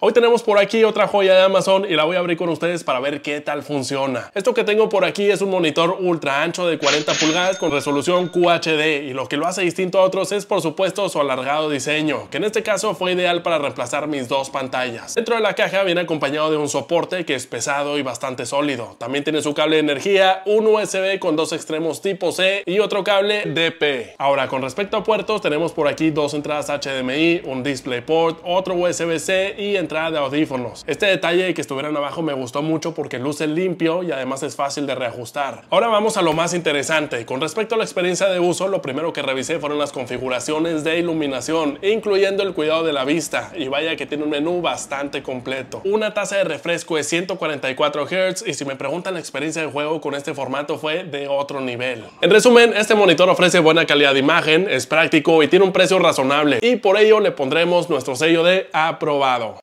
Hoy tenemos por aquí otra joya de Amazon y la voy a abrir con ustedes para ver qué tal funciona. Esto que tengo por aquí es un monitor ultra ancho de 40 pulgadas con resolución QHD, y lo que lo hace distinto a otros es por supuesto su alargado diseño, que en este caso fue ideal para reemplazar mis dos pantallas. Dentro de la caja viene acompañado de un soporte que es pesado y bastante sólido. También tiene su cable de energía, un USB con dos extremos tipo C y otro cable DP. Ahora, con respecto a puertos, tenemos por aquí dos entradas HDMI, un DisplayPort, otro USB-C y entrada de audífonos. Este detalle de que estuvieran abajo me gustó mucho porque luce limpio y además es fácil de reajustar. Ahora vamos a lo más interesante. Con respecto a la experiencia de uso, lo primero que revisé fueron las configuraciones de iluminación, incluyendo el cuidado de la vista, y vaya que tiene un menú bastante completo. Una tasa de refresco de 144 Hz, y si me preguntan, la experiencia de juego con este formato fue de otro nivel. En resumen, este monitor ofrece buena calidad de imagen, es práctico y tiene un precio razonable, y por ello le pondremos nuestro sello de aprobado.